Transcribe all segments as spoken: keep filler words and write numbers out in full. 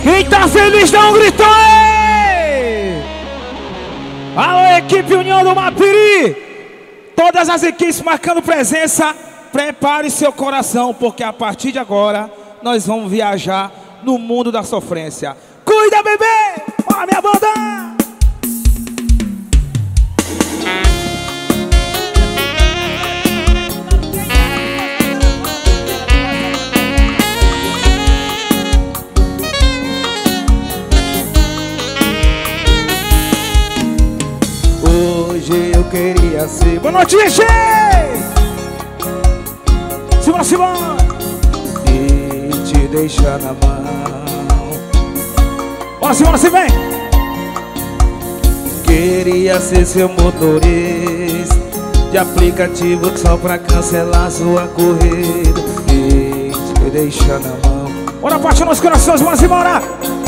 Quem tá feliz dá um grito aí! Alô, equipe União do Mapiri! Todas as equipes marcando presença, prepare seu coração, porque a partir de agora nós vamos viajar no mundo da sofrência. Cuida, bebê! Bora, minha banda! Hoje eu queria ser... Boa noite, G! Simbora, simbora! E te deixar na mão. Bora, simbora, se vem! Queria ser seu motorista de aplicativo só pra cancelar sua corrida e te deixar na mão. Bora, parte nos corações, bora, simbora!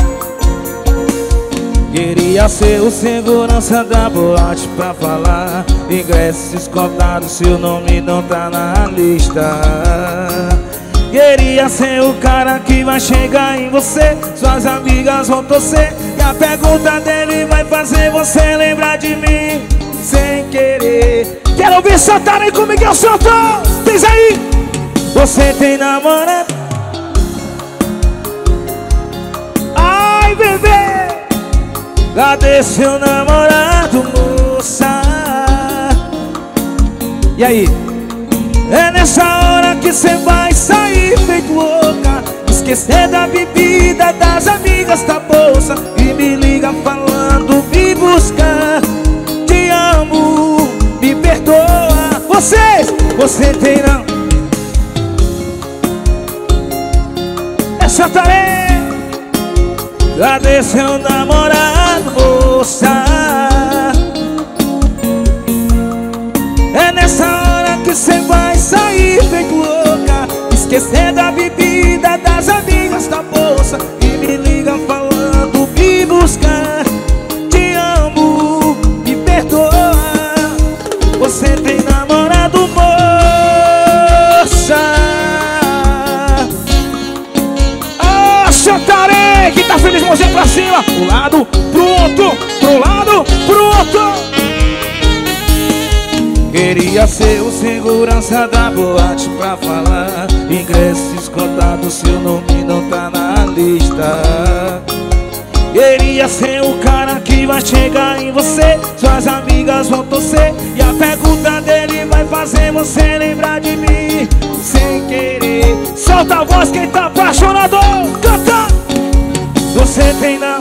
Queria ser o segurança da boate pra falar ingressos escoltados, seu nome não tá na lista. Queria ser o cara que vai chegar em você, suas amigas vão torcer e a pergunta dele vai fazer você lembrar de mim sem querer. Quero ouvir Santarém com Miguel Santos! Diz aí! Você tem namorado? Ai, bebê! Cadê seu namorado, moça? E aí? É nessa hora que cê vai sair feito louca, esquecer da bebida, das amigas, da bolsa e me liga falando, me busca. Te amo, me perdoa. Vocês! Você tem não? É Santarém! Cadê seu namorado, moça? É nessa hora que cê vai sair feito louca, esquecer da bebida, das amigas, da bolsa e me liga falando, me busca. Te amo, me perdoa. Você tem namorado, moça? Ah, Santarém! Quem tá feliz, mãozinha pra cima! Pro lado, pro outro, pro lado, pro outro! Queria ser o segurança da boate pra falar ingressos escoltados, seu nome não tá na lista. Queria ser o cara que vai chegar em você, suas amigas vão torcer e a pergunta dele vai fazer você lembrar de mim sem querer. Solta a voz quem tá apaixonado! Canta! Você tem na...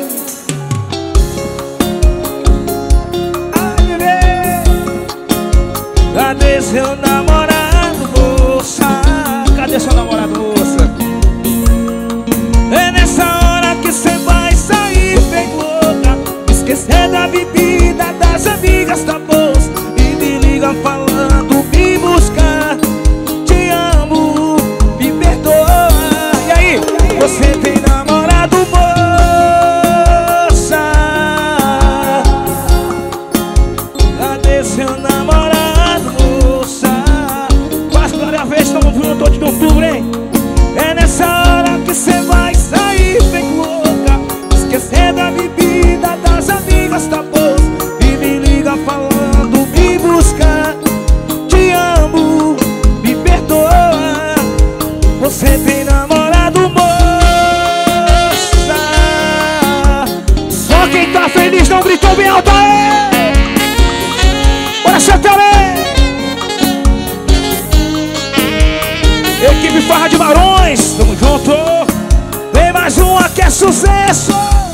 Ai, bebê! Cadê seu namorado, moça? Cadê seu namorado, moça? É nessa hora que cê vai sair bem louca, esquecer da bebida, das amigas, da bolsa e me liga falando, me busca. Te amo, me perdoa. E aí? Você tem namorado, moça? Cadê seu namorado, moça? Quase agora é a vez, estamos juntos de outubro, hein? É nessa hora que cê vai sair bem louca, esquecer da bebida, das amigas, da bolsa e me liga falando, me busca. Te amo, me perdoa. Você tem namorado, moça? Só quem tá feliz não gritou bem alto aí! Bora, Santarém! Equipe Farra de Barões, tamo junto! Vem mais uma que é sucesso!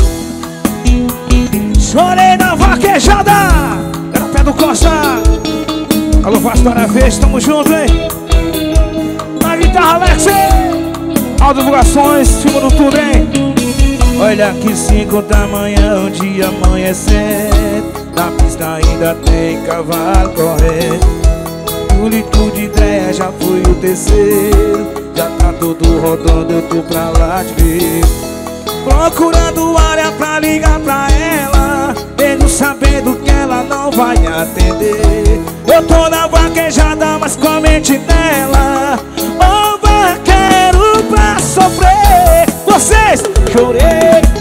Chorei na vaquejada! Era pé do Costa! Alô, Vastora Vez, tamo junto, hein? Na guitarra, Alex! Aldo Divulgações, cima do tudo, hein? Olha que cinco da manhã, o dia amanhecendo, na pista ainda tem cavalo correndo. O litro de ideia já foi o terceiro, já tá todo rodando, eu tô pra lá de ver. Procurando área pra ligar pra ela, mesmo sabendo que ela não vai atender. Eu tô na vaquejada, mas com a mente dela, ô vaqueiro pra sofrer. Vocês, chorei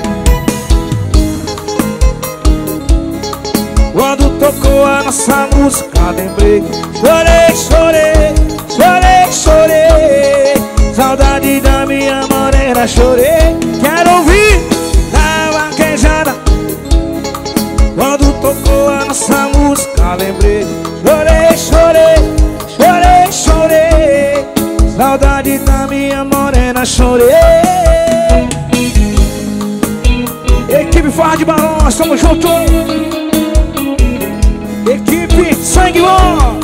nossa música, lembrei. Chorei, chorei, chorei, chorei. Saudade da minha morena, chorei. Quero ouvir da vaquejada quando tocou a nossa música, lembrei. Chorei, chorei, chorei, chorei. Saudade da minha morena, chorei. Equipe Farra de Balões, estamos juntos. Equipe Sangue Bom,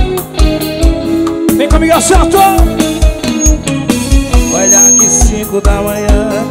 vem comigo, ao Santo. Olha que cinco da manhã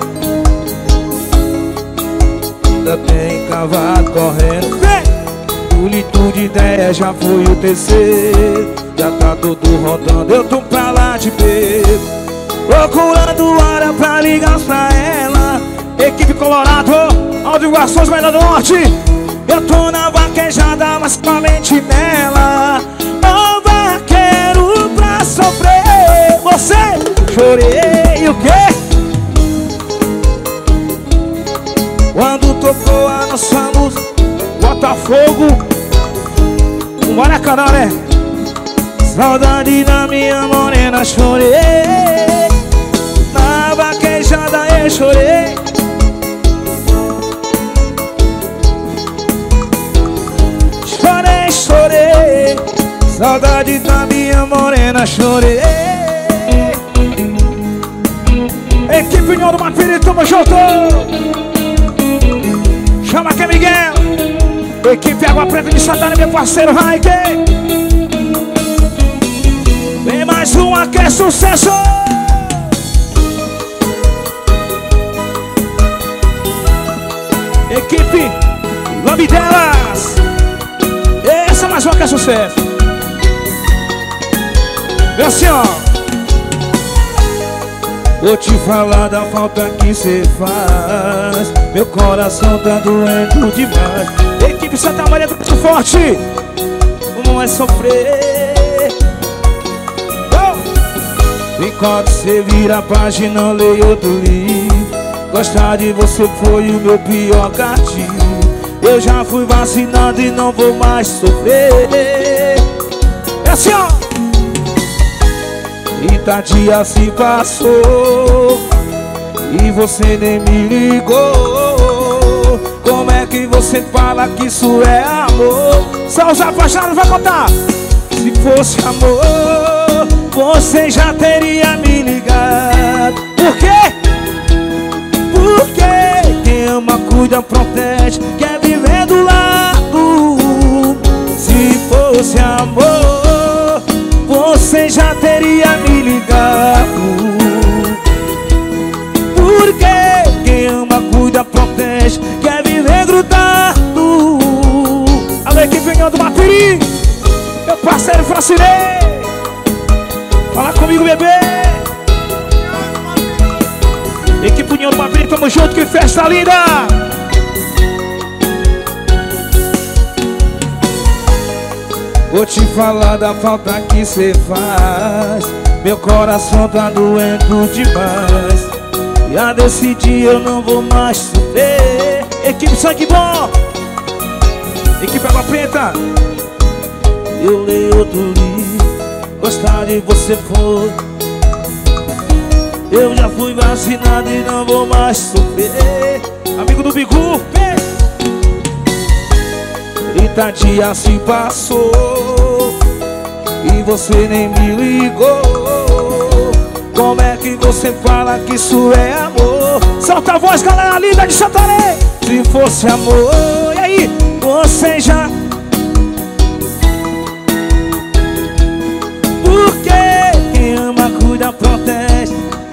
ainda tem cavalo correndo. Tulito de ideia já foi o terceiro. Já tá todo rodando, eu tô pra lá de beco, procurando hora pra ligar pra ela. Equipe Colorado, Aldo Guações, Melhor do Norte. Eu tô na vaquejada, mas com a mente nela. Ô vaqueiro pra sofrer. Você, chorei o quê? Quando tocou a nossa música, Botafogo, o Maracanã, né? Saudade da minha morena, chorei. Na vaquejada eu chorei. Chorei, chorei. Saudade da minha morena, chorei. Equipe União do Mapiri, tamo junto. Chama aqui, Miguel. Equipe Água Preta de Santana, meu parceiro Raike. Vem mais uma que é sucesso. Equipe Lambidelas. Essa é mais uma que é sucesso. Vem assim, ó. Vou te falar da falta que cê faz. Meu coração tá doendo demais. Equipe Santa Maria do Passo Forte. Como é sofrer? Oh! Enquanto cê vira a página, eu leio outro livro. Gostar de você foi o meu pior castigo. Eu já fui vacinado e não vou mais sofrer. É assim, ó. trinta dias se passou e você nem me ligou. Como é que você fala que isso é amor? Só os apaixonados vai contar. Se fosse amor, você já teria me ligado. Por quê? Porque quem ama, cuida, protege, quer viver do lado. Se fosse amor, você já teria me ligado. Porque quem ama, cuida, protege, quer viver grudado. Alô, equipe União do Mapiri, meu parceiro Francinei. Fala comigo, bebê. Equipe União do Mapiri, tamo junto, que festa linda. Vou te falar da falta que cê faz. Meu coração tá doendo demais. Já decidi, eu não vou mais sofrer. Equipe Sangue Bom, equipe Água Preta. Eu leio outro livro. Gostar de você foi. Eu já fui vacinado e não vou mais sofrer. Amigo do Bigu, trinta dias se passou e você nem me ligou. Como é que você fala que isso é amor? Solta a voz, galera linda de Santarém. Se fosse amor, e aí? Você já... Porque quem ama, cuida, protege.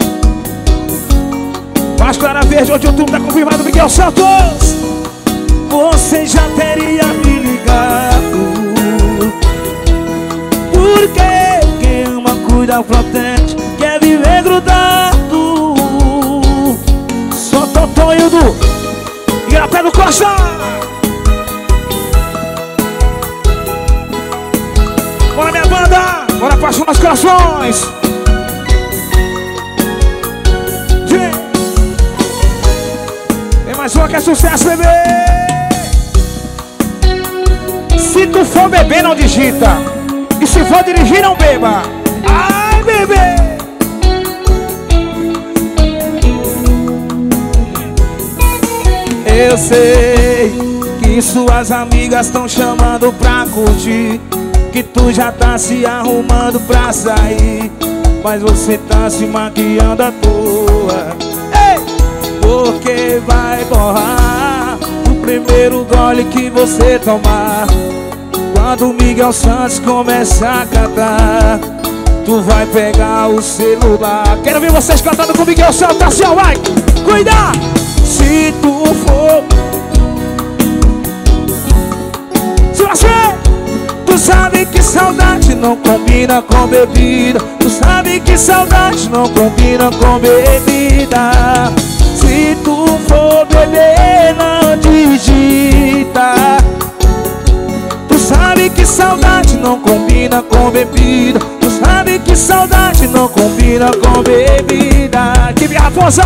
Mas Clara Verde, oito de outubro, tá confirmado, Miguel Santos. Você já teria me ligado. Porque quem ama, cuida, protege, quer viver grudado. Só Totonho do Igarapé do Costa. Bora, minha banda, bora para os corações. Tem mais uma que é sucesso, bebê. Se tu for beber, não digita. E se for dirigir, não beba. Ai, bebê. Eu sei que suas amigas estão chamando pra curtir, que tu já tá se arrumando pra sair, mas você tá se maquiando à toa. Ei! Porque vai borrar o primeiro gole que você tomar. Quando o Miguel Santos começar a cantar, tu vai pegar o celular. Quero ver vocês cantando com o Miguel Santos, assim, ó, vai! Cuidar! Se tu for, se você, tu sabe que saudade não combina com bebida. Tu sabe que saudade não combina com bebida. Se tu for beber, não digita. Tu sabe que saudade não combina com bebida. Tu sabe que saudade não combina com bebida. Que me raposa!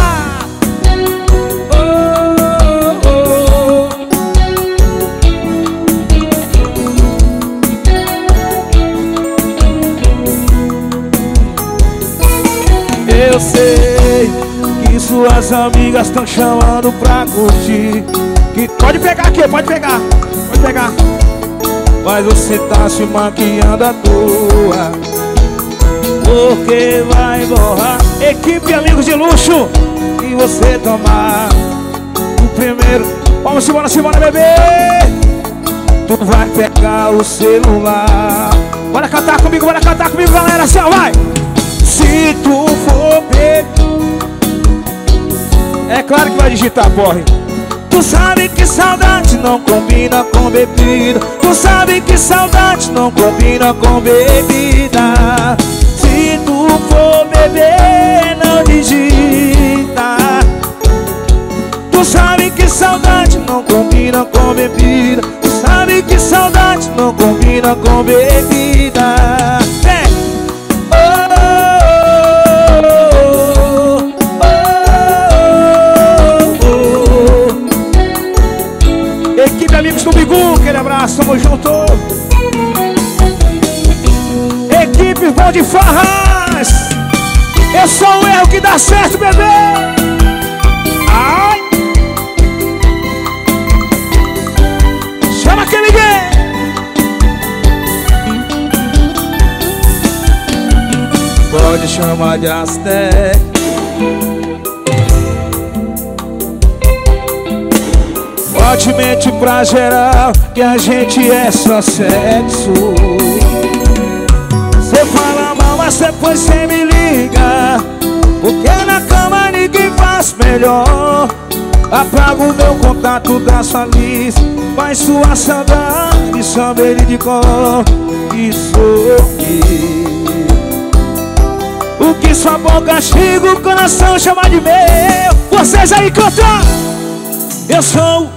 Eu sei que suas amigas estão chamando pra curtir, que pode pegar aqui, pode pegar, pode pegar. Mas você tá se maquiando à toa, porque vai borrar. Equipe Amigos de Luxo, que você tomar o primeiro. Vamos embora, embora, bebê. Tu vai pegar o celular. Bora cantar comigo, bora cantar comigo, galera, assim, ó, vai. Se tu for beber, é claro que vai digitar, porre. Tu sabe que saudade não combina com bebida. Tu sabe que saudade não combina com bebida. Se tu for beber, não digita. Tu sabe que saudade não combina com bebida. Tu sabe que saudade não combina com bebida. É. Amigos do Bigu, aquele abraço, tamo junto. Equipe Bom de Farras, eu sou o erro que dá certo, bebê. Ai. Chama que ninguém. Pode chamar de Aztec. Bote mente pra geral que a gente é só sexo. Cê fala mal, mas depois cê me liga, porque na cama ninguém faz melhor. Apaga o meu contato da sua lista, mas sua saudade chama ele de cor. Que sou eu. O que sua boca chega, o coração chama de meu. Vocês aí cantam. Eu sou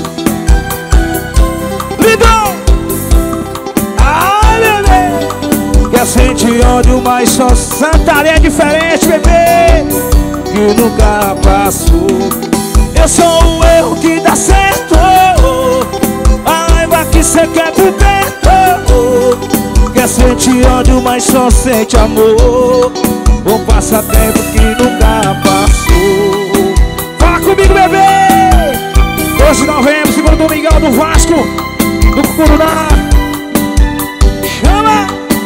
Lidão. Ai, bebê, quer sentir ódio, mas só Santarém é diferente, bebê, que nunca passou. Eu sou o erro que dá certo, a raiva que cê quer por perto. Quer sentir ódio, mas só sente amor. Um passatempo que nunca passou. Fala comigo, bebê. doze de novembro, segundo domingão do Vasco, do Cucuruna. Chama!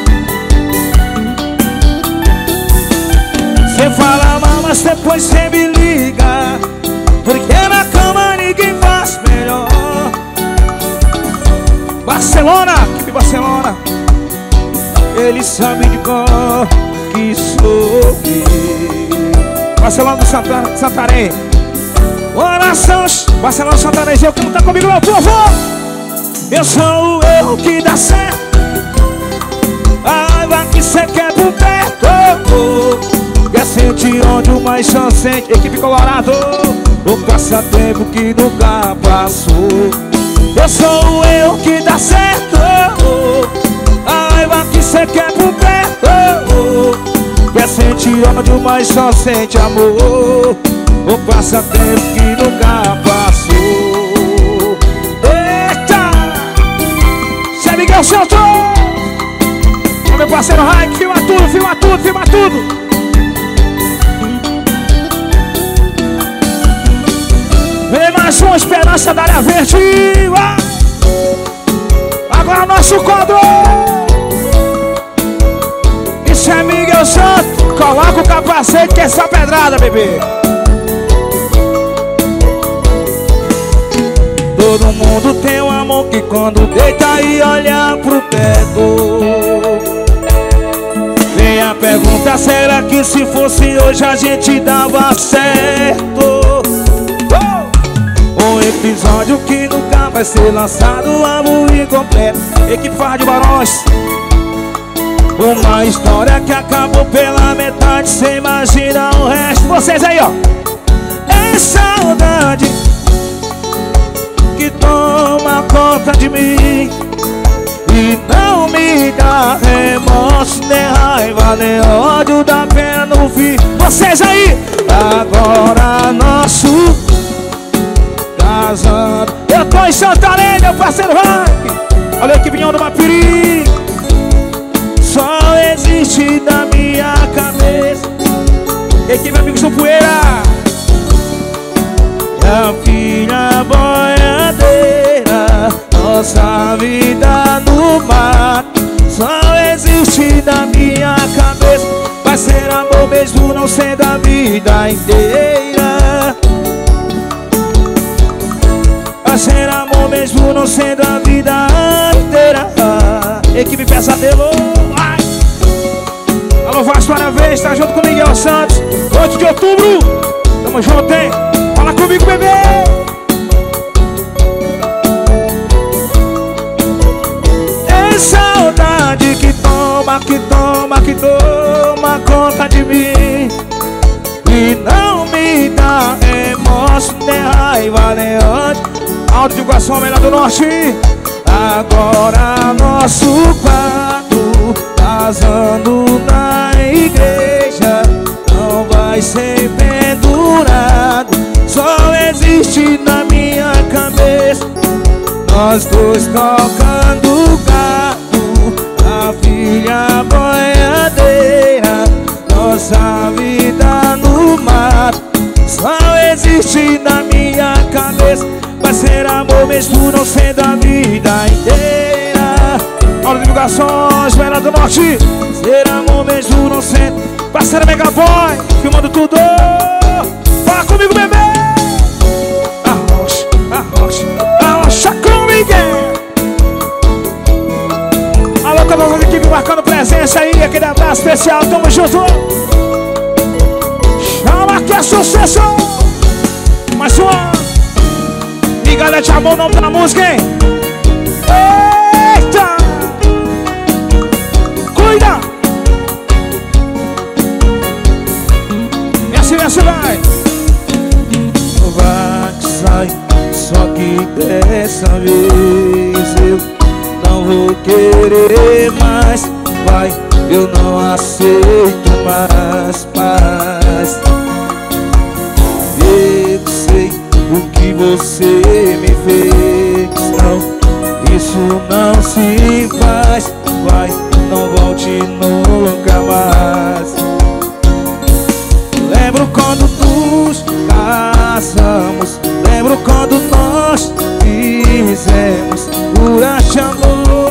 Cê fala mal, mas depois cê me liga, porque na cama ninguém faz melhor. Barcelona, equipe Barcelona. Ele sabe de cor que sou eu. Barcelona do Santa, Santarém. Oração, Barcelona do Santarém, eu canto, tá comigo, meu povo. Eu sou o erro que dá certo, a raiva que cê quer por perto. Quer sentir ódio, mas só sente. Equipe Colorado. Um passatempo que nunca passou. Eu sou o erro que dá certo, a raiva que cê quer por perto. Quer sentir ódio, mas só sente amor. Um passatempo que nunca passou. Miguel Santos. O meu parceiro Raik, filma tudo, filma tudo, filma tudo. Vem mais uma esperança da área verde. Agora nosso quadro. Isso é Miguel Santos. Coloca o capacete que é essa pedrada, bebê. Todo mundo tem um amor que quando deita e olha pro teto. Vem a pergunta, será que se fosse hoje a gente dava certo? Um episódio que nunca vai ser lançado, amor incompleto. Equipe de Barões. Uma história que acabou pela metade, cê imagina o resto. Vocês aí, ó. É saudade que toma conta de mim e não me dá remorso, nem raiva, nem ódio, dá pena no fim. Vocês aí. Agora nosso casando. Eu tô em Santarém, meu parceiro Rank. Olha a equipe do Mapiri. Só existe na minha cabeça. Equipe Amigos do Poeira. A filha boiadeira, nossa vida no mar. Só existe na minha cabeça. Vai ser amor mesmo não sendo a vida inteira. Vai ser amor mesmo não sendo a vida inteira. Equipe Pesadelo. Ai. Alô Vasco Área Vez, tá junto com Miguel Santos. oito de outubro. Tamo junto, hein? Fala comigo, bebê. É saudade que toma, que toma, que toma conta de mim e não me dá remorso, nem raiva, nem ódio. Alto de Iguaçu, melhor do Norte. Agora nosso quarto, casando na igreja, não vai ser pendurado. Só existe na minha cabeça nós dois tocando gato, a filha boiadeira, nossa vida no mar. Só existe na minha cabeça. Vai ser amor mesmo não sendo a vida inteira. Hora de divulgações, melhor do Norte. Ser amor mesmo não sendo. Parceiro Megaboy, filmando tudo. Fala comigo, bebê. Arrocha, arrocha, arrocha com Miguel. Alô, toda a equipe marcando presença aí. Aquele abraço especial, tamo junto. Chama que é sucesso. Mais uma. Migalha de amor, o nome da música, hein? Eita! Cuida! E assim, assim vai. Vai que sai, só que dessa vez eu não vou querer mais. Vai, eu não aceito mais paz. Eu sei o que você me fez, não, isso não se faz. Vai, não volte nunca mais. Lembro quando nos casamos, lembro quando nós fizemos durante amor,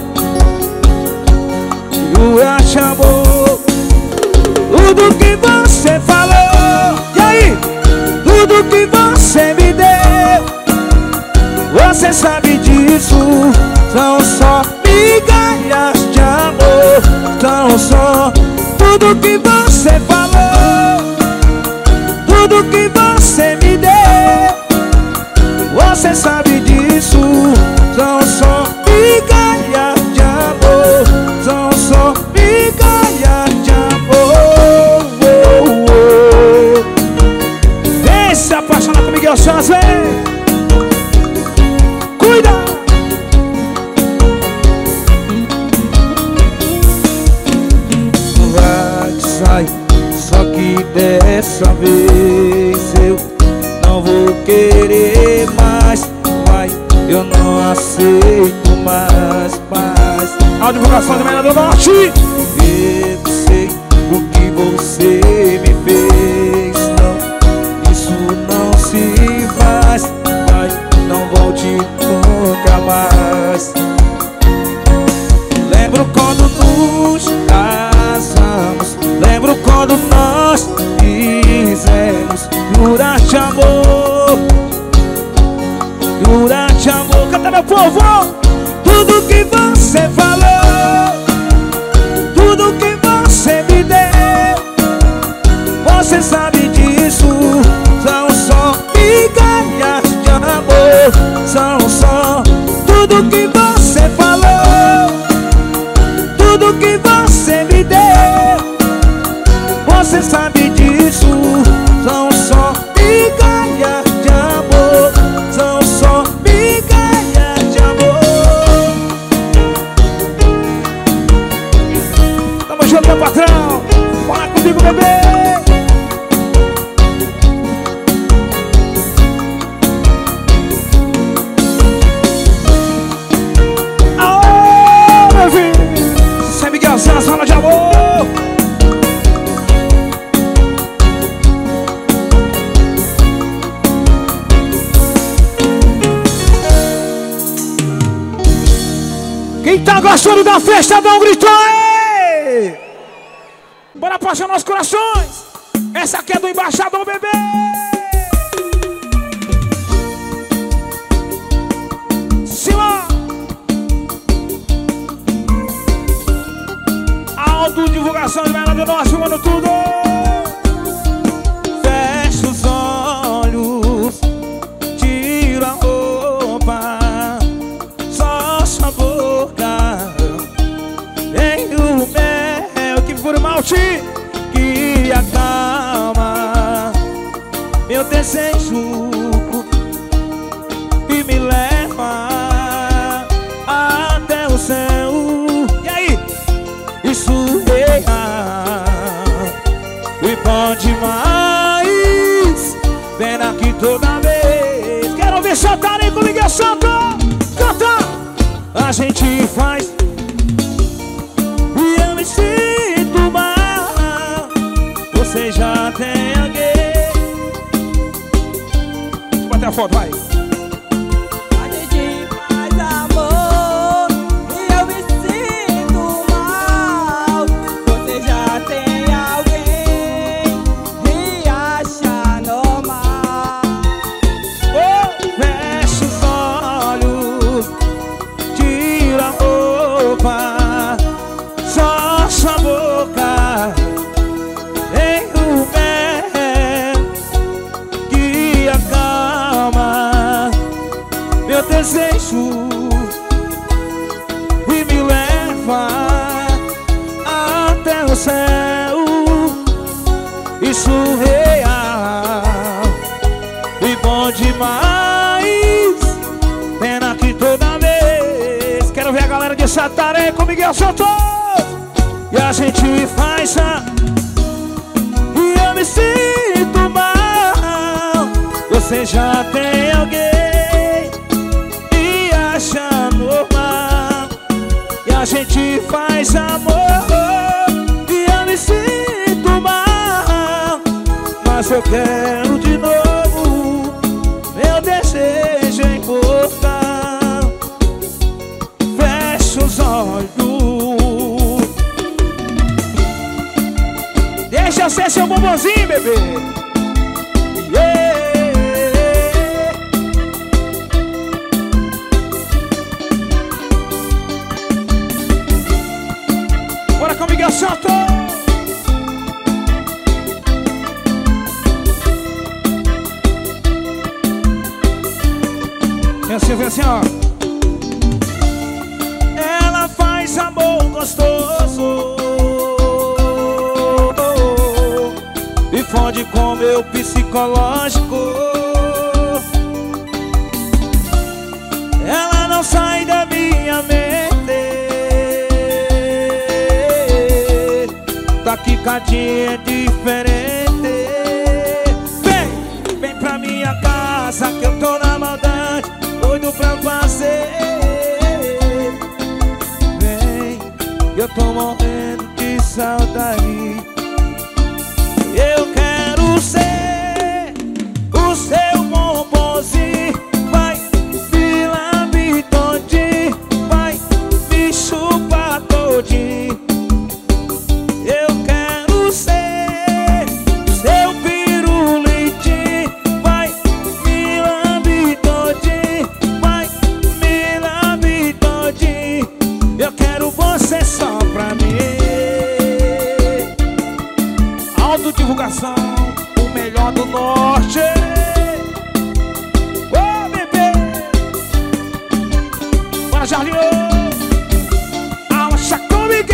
durante amor. Tudo que você falou, e aí? Tudo que você me deu, você sabe disso. São só migalhas de amor, são só tudo que você falou, tudo que você me deu, você sabe disso. São só migalhas de amor, são só migalhas de amor. Oh, oh. Vem se apaixonar com Miguel Santos, vem. Cuida. Vai que sai, só que dessa vez eu não vou querer mais. Vai, eu não aceito mais paz. A divulgação do Melhor do Norte. Eu sei o que você me fez. Não, isso não se faz. Vai, não volte nunca mais. Lembro quando nos casamos. Lembro quando nós fizemos durante amor. Durante amor. Canta, meu povo! Tudo que você falou, tudo que você me deu, você sabe disso. São só migalhas de amor. São só tudo que você falou, tudo que você me deu, você sabe disso. São só migalhas de amor. São só migalhas de amor. Tamo junto, meu patrão. Bora comigo, bebê. Aô, meu filho. Sem Miguelzinho, a zona de amor. Quem tá gostando da festa, dá um grito aí! Bora apaixonar os corações! Essa aqui é do embaixador, bebê! Cima! Aldo, divulgação de Melhor do Norte, mano, tudo! Fecha os olhos, tira a roupa, só sua boca tem o mel que por malte que acalma meu desejo e me leva até o céu. E aí? Isso é e pode mais. Pena que toda vez Quero ver soltarem com Miguel Santo! Canta! a gente faz e eu me sinto mal. Você já tem alguém. Deixa eu bater a foto, vai! A gente faz amor e eu me sinto mal. Você já tem alguém e acha normal. Fecha os olhos, tira a roupa, só sua boca tem o mel que acalma meu desejo e me leva até o céu. Isso real e bom demais. Pena que toda vez Quero ver a galera de Sataré com Miguel Santos! e a gente faz a... e eu me sinto mal. Você já tem alguém e acha normal. E a gente faz amor e eu me sinto mal. Mas eu quero de novo, meu desejo é encontrar. Fecha os olhos, Deixa eu ser seu bombonzinho, bebê! yeah. Bora com Miguel Santos! Vem assim, vem assim, ó! Ela faz amor gostoso e fode com meu psicológico. Ela não sai da minha mente, tá quicadinha é diferente. Vem, vem pra minha casa que eu tô na maldade, doido pra fazer. Vem, tô morrendo de saudade. Eu quero ser o seu bombonzinho, vai me lamber todinho, vai me chupar todinho. Eu quero ser seu pirulitinho, vai me lamber todinho, vai me lamber todinho. Eu quero você só pra mim. Autodivulgação, o melhor do norte. Ô, bebê, bora, Jarlinho. Acha comigo.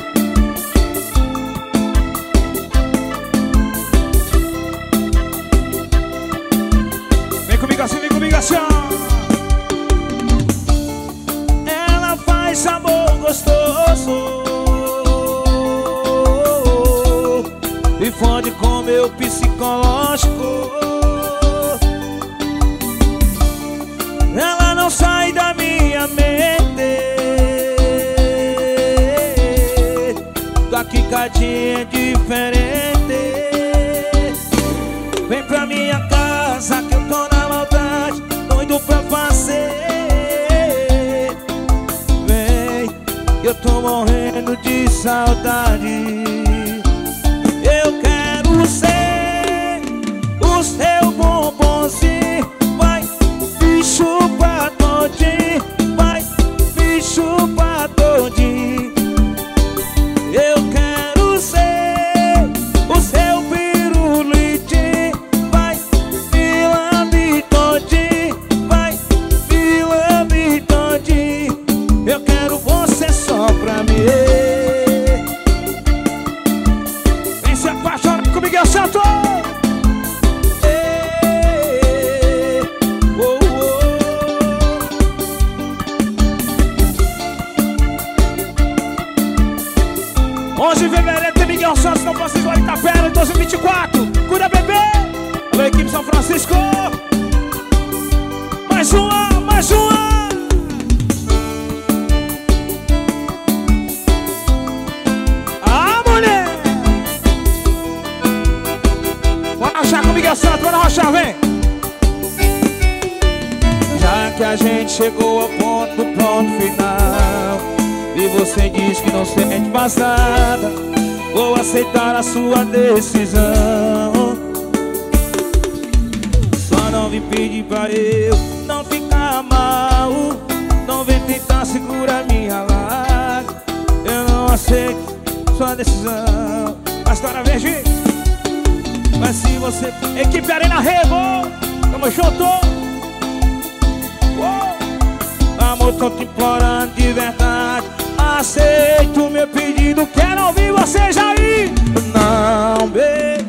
Vem comigo assim, vem comigo assim. Ela faz amor gostoso e fode com meu psicológico. Ela não sai da minha mente, tua quicadinha é diferente. Vem pra minha casa que eu tô na maldade, doido pra fazer. Vem, eu tô morrendo de saudade. Eu quero ser o seu bombonzinho, vai me chupar todinho, vai me chupar todinho. Eu quero ser o seu pirulitinho, vai me lamber todinho, vai me lamber todinho. Eu quero você só pra mim. Vem se apaixonar comigo, eu santo. onze de fevereiro tem Miguel Santos, não posso igual Itapera em dois mil e vinte e quatro. Cuida, bebê. Alô, equipe São Francisco. Mais uma, mais uma. Ah, mulher. Bora rachar com Miguel Santos, bora rachar, vem. Já que a gente chegou ao ponto do ponto final e você diz que não sente mais nada, vou aceitar a sua decisão. Só não vim pedir pra eu não ficar mal, não vem tentar segurar minha lágrima. Eu não aceito sua decisão. A história verde. Mas se você... Equipe Arena Rego, tamo junto. Oh. Amor, tô te implorando de verdade, aceito o meu pedido, quero ouvir vocês aí. Não, baby,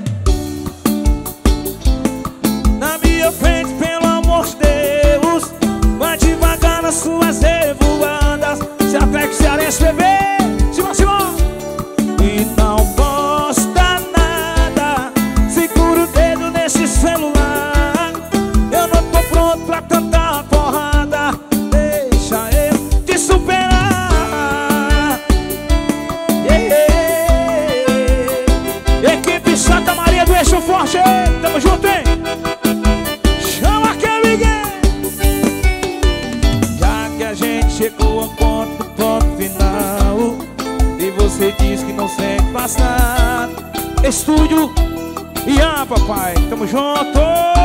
na minha frente, pelo amor de Deus, vai devagar nas suas revoadas. Se apegue cearense, bebê, Simão, Simão. E não posso dar nada, segura o dedo nesse celular. Eu não tô pronto pra cantar porrada, deixa eu te superar. Santa Maria do Eixo Forte, tamo junto, hein? Chama aquele Miguel. Já que a gente chegou ao ponto, do ponto final e você diz que não sente passar, estúdio Ian, papai, tamo junto.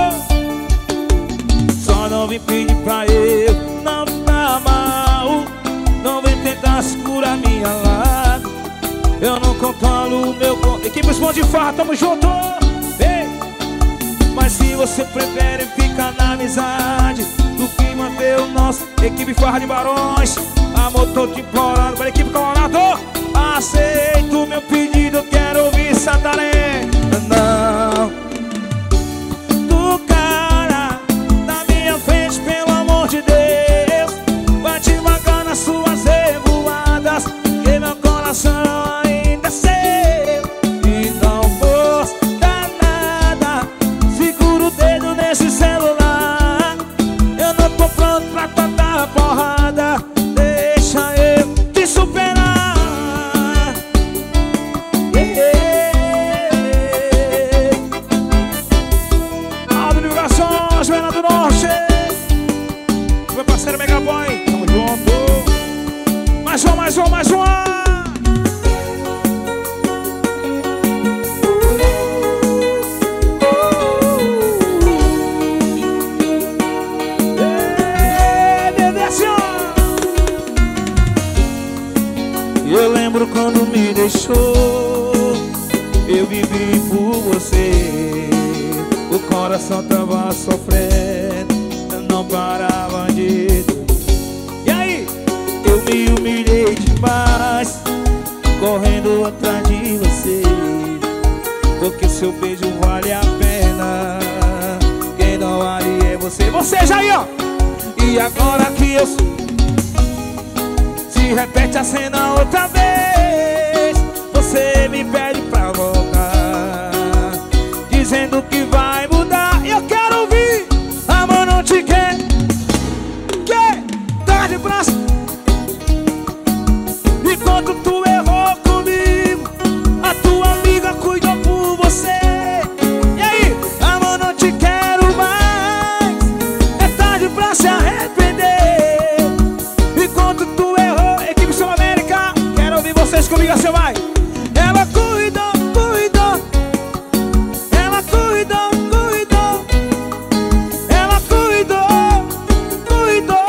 Só não vim pedir pra eu não ficar mal, não vem tentar segurar minha lágrima. Eu não controlo o meu... Equipe Esponde de Farra, tamo junto. Ei. Mas se você prefere ficar na amizade do que manter o nosso... Equipe Farra de Barões, amor, tô te implorando. Para a equipe Colorado, aceito o meu pedido, quero ouvir Santarém. Não, do cara na minha frente, pelo amor de Deus, vai devagar nas suas revoadas, que meu coração ainda é seu. E não posso dar nada, segura o dedo nesse celular. Eu não tô pronto pra cantar porrada, deixa eu te superar. Cajueira do Norte. Meu parceiro Megaboy, tamo junto. Mais uma, mais uma, mais uma. Eu lembro quando me deixou, eu vivi por você. O coração tava sofrendo, eu não parava de doer. E aí? Eu me humilhei demais, correndo atrás de você, porque seu beijo vale a pena, quem não vale é você. Você já aí, ó. E agora que eu sou, se repete a cena outra vez, você me pede pra voltar, dizendo que vai mudar. Eu quero ouvir. Amor, não te quer, Que? Tá de braço. enquanto tu errou comigo, a tua amiga cuidou por você. E aí? Amor, não te quero mais, é tarde pra se arrepender. Enquanto tu errou, Equipe Sul América, quero ouvir vocês comigo, assim vai. ela cuidou, cuidou, ela cuidou, cuidou, ela cuidou, cuidou.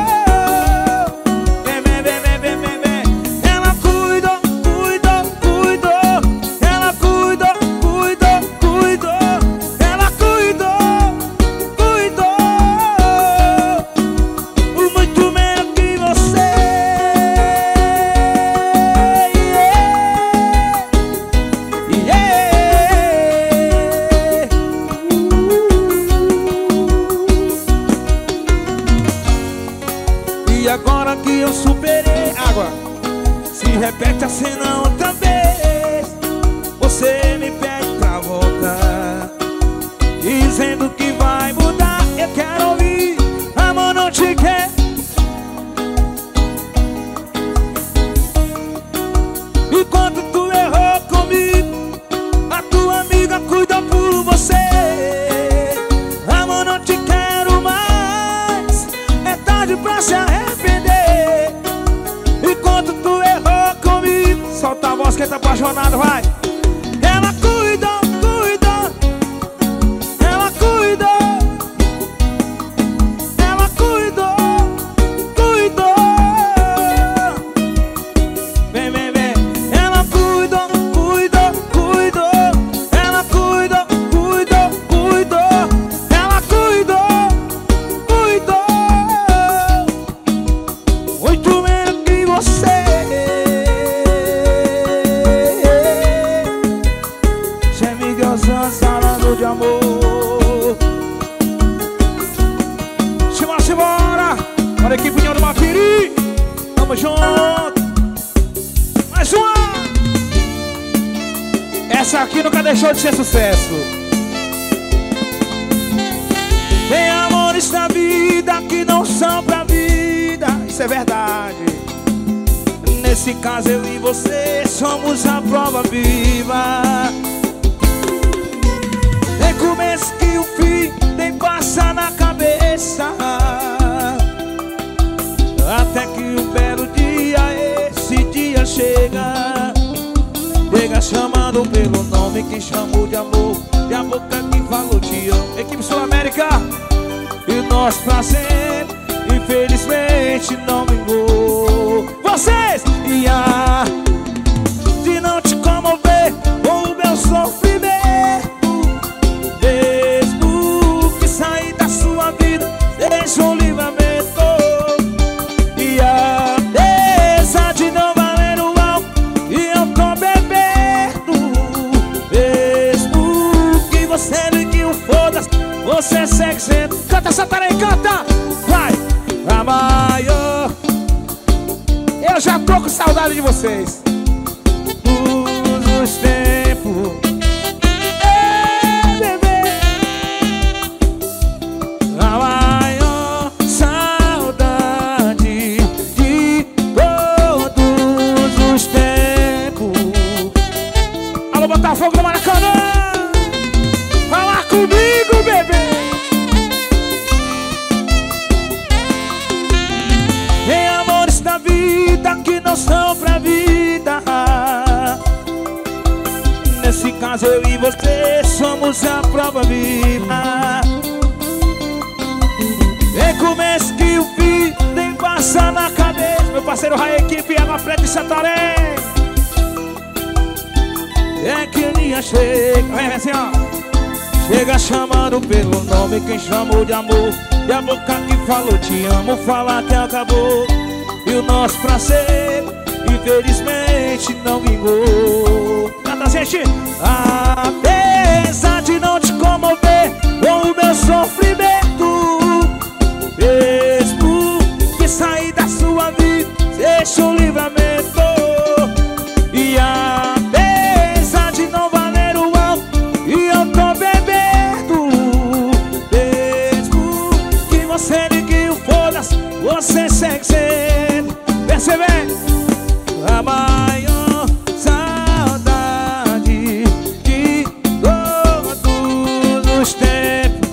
Vem, vem, vem, vem, vem, vem, vem. Ela cuidou, cuidou, cuidou, ela cuidou, cuidou, cuidou, ela cuidou, cuidou, muito menos que você. E agora que eu superei, Água. se repete a cena outra vez, você me pede pra voltar, dizendo que vai mudar. Eu quero ouvir. Amor, não te quer, enquanto tu errou comigo, a tua amiga cuida por você. Amor, não te quero mais, é tarde pra se arrepender. Enquanto tu errou comigo, Solta a voz, quem tá apaixonado, vai. ela cuidou, cuidou, ela cuidou, ela cuidou, cuidou. Vem, vem, vem. Ela cuidou, cuidou, cuidou, ela cuidou, cuidou, cuidou, ela cuidou, cuidou, muito menos que você. Zé Miguel Santos falando de amor. Simbora, simbora. Bora, equipe União do Mapiri. Tamo junto. Mais uma. Essa aqui nunca deixou de ser sucesso. Tem amores na vida que não são pra vida, Isso é verdade. nesse caso eu e você somos a prova viva. Tem começo que o fim nem passa na cabeça, até que um belo dia esse dia chega. Chega chamando pelo nome que chamou de amor, e a boca que falou te amo. Equipe Sul América. E nosso prazer, infelizmente, não vingou. Vocês. E a de não te comover com o meu sofrimento, mesmo que sair da sua vida deixa um livramento. E a dessa de não valer o álcool e eu tô bebendo, mesmo que você ligue o foda-se, você segue sendo. Canta, Santarém, canta. Vai. A maior Eu já tô com saudade de vocês. todos os tempos. Ei, bebê. A maior saudade de todos os tempos. Alô, Botafogo do Maracanã. Fala comigo, bebê. e você somos a prova viva. Em começo que o fim tem passar na cabeça. Meu parceiro Raia Equipe, Água Preta e Santarém. É que o dia chega, vem assim ó. Chega chamando pelo nome quem chamou de amor. E a boca que falou te amo, falar que acabou. E o nosso prazer, infelizmente, não vingou. Canta, gente! Apesar de não te comover com o meu sofrimento, mesmo que sair da sua vida, deixa o livramento. E apesar de não valer o álcool e eu tô bebendo, mesmo que você ligue o foda-se, você segue sendo, percebendo a maior saudade de todos os tempos.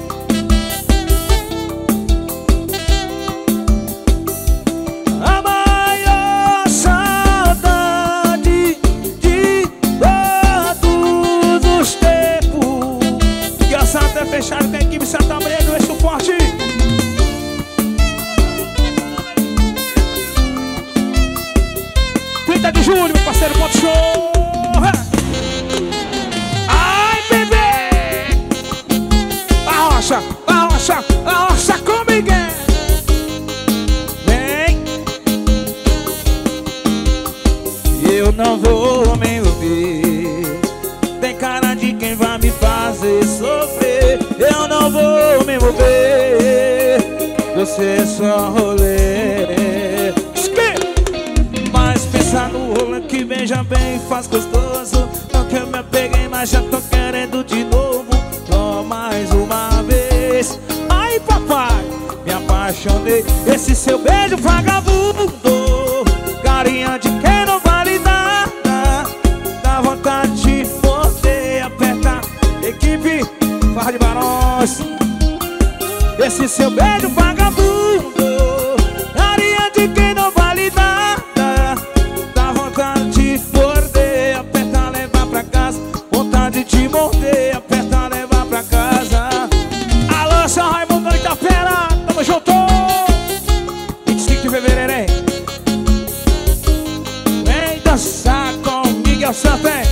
A maior saudade de todos os tempos. Que a Santa é fechada com a equipe Santa Maria do Eixo Forte. trinta de julho, meu parceiro, ponto show. Ai, bebê! Arrocha, arrocha, arrocha com Miguel. Vem. Eu não vou me ouvir. Tem cara de quem vai me fazer sofrer. Eu não vou me mover. Você é só rolê. Mas pensa no rolê que beija bem e faz gostoso. Não que eu me apeguei, mas já tô querendo de novo. Só mais uma vez. Ai, papai, me apaixonei. Esse seu beijo vagabundo, carinha de quem não vale nada. Dá vontade de poder apertar. Equipe Farra de Barões. Esse seu beijo vagabundo, carinha de quem não vale nada. Dá vontade de morder, apertar, levar pra casa. Vontade de morder, apertar, levar pra casa. Alô, São Raimundo de Itapera, tamo junto. vinte e cinco de fevereiro, hein? Vem dançar com Miguel Santos.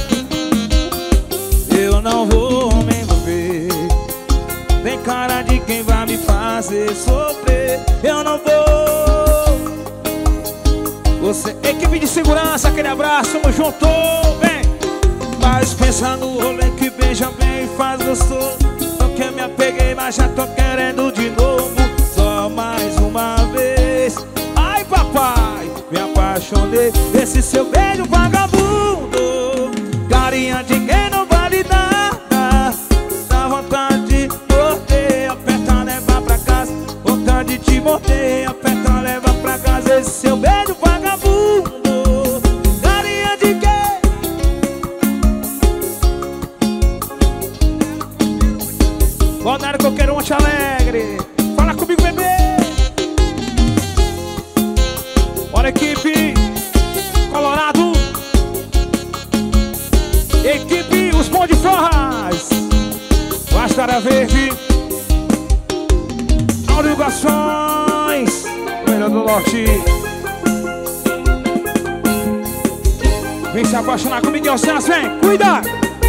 Eu não vou me envolver. Tem cara de quem vai me fazer sofrer. Eu não vou. Você, equipe de segurança, aquele abraço, tamo junto, vem. Mas pensa no rolê que beija bem e faz gostoso. Não que eu me apeguei, mas já tô querendo de novo. Só mais uma vez. Ai, papai, me apaixonei. Esse seu beijo vagabundo, carinha de quem não vale nada. Dá vontade de morder, apertar, levar pra casa. Vontade de morder, apertar, levar pra casa. Esse seu beijo vagabundo, carinha de quem? Balneário Coqueiro, Monte Alegre. Fala comigo, bebê. Bora, equipe Colorado. Equipe Os Pão de Forras. Bastará Verde. Aurigações. Melhor do Norte. Vem se apaixonar com Miguel Santos, vem, cuida!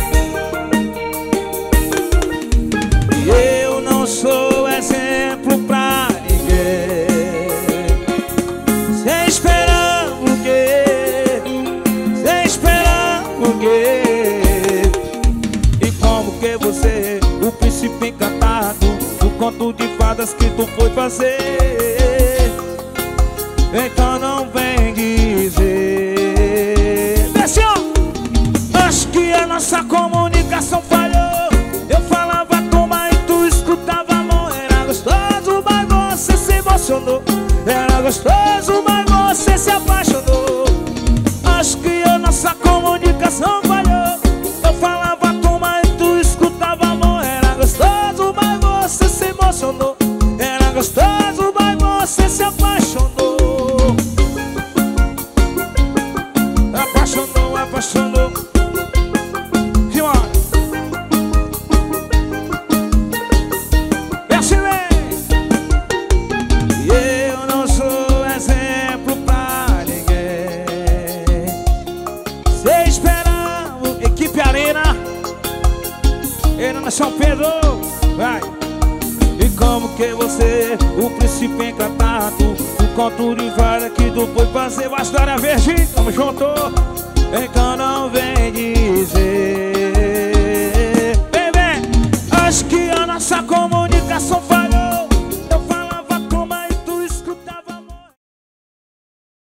Eu não sou exemplo pra ninguém. Cê esperando o quê? Cê esperando o quê? E como que você, o príncipe encantado, o conto de fadas que tu foi fazer? Então não vem dizer. Desce, ó! Acho que a nossa comunicação falhou. Eu falava com mãe, tu escutava, amor. Era gostoso, mas você se emocionou. Era gostoso, mas você se apaixonou. Acho que a nossa comunicação falhou. Eu falava com mãe, tu escutava, amor. Era gostoso, mas você se emocionou. Era gostoso, mas você se apaixonou. Apaixonou, apaixonou. Simone. que você, o príncipe encantado. O conto de vara que do boi fazer a história verde. Tamo junto. Então não vem dizer, baby, acho que a nossa conta